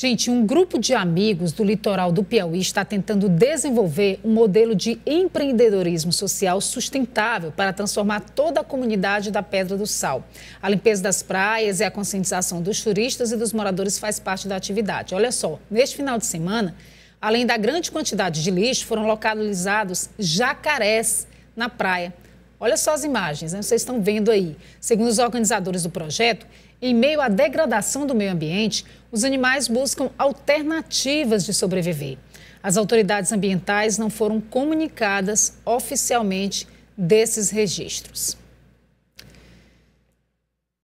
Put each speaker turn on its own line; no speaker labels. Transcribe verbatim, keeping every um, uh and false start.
Gente, um grupo de amigos do litoral do Piauí está tentando desenvolver um modelo de empreendedorismo social sustentável para transformar toda a comunidade da Pedra do Sal. A limpeza das praias e a conscientização dos turistas e dos moradores faz parte da atividade. Olha só, neste final de semana, além da grande quantidade de lixo, foram localizados jacarés na praia. Olha só as imagens, né? Vocês estão vendo aí. Segundo os organizadores do projeto, em meio à degradação do meio ambiente, os animais buscam alternativas de sobreviver. As autoridades ambientais não foram comunicadas oficialmente desses registros.